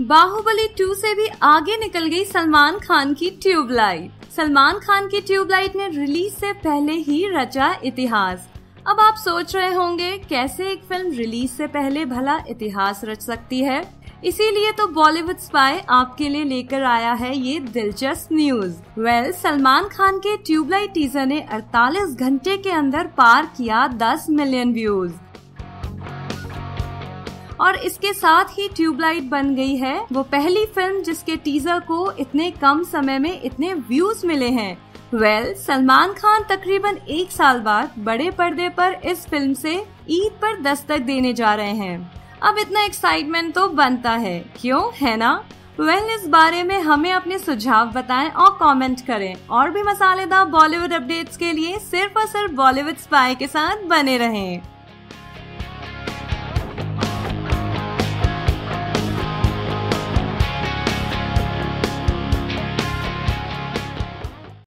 बाहुबली 2 से भी आगे निकल गई सलमान खान की ट्यूबलाइट। सलमान खान की ट्यूबलाइट ने रिलीज से पहले ही रचा इतिहास। अब आप सोच रहे होंगे कैसे एक फिल्म रिलीज से पहले भला इतिहास रच सकती है। इसीलिए तो बॉलीवुड स्पाई आपके लिए लेकर आया है ये दिलचस्प न्यूज। सलमान खान के ट्यूबलाइट टीजर ने 48 घंटे के अंदर पार किया 10 मिलियन व्यूज और इसके साथ ही ट्यूबलाइट बन गई है वो पहली फिल्म जिसके टीजर को इतने कम समय में इतने व्यूज मिले हैं। सलमान खान तकरीबन 1 साल बाद बड़े पर्दे पर इस फिल्म से ईद पर दस्तक देने जा रहे हैं। अब इतना एक्साइटमेंट तो बनता है, क्यों है ना? इस बारे में हमें अपने सुझाव बताएं और कमेंट करें। और भी मसालेदार बॉलीवुड अपडेट्स के लिए सिर्फ और सिर्फ बॉलीवुड स्पाई के साथ बने रहें।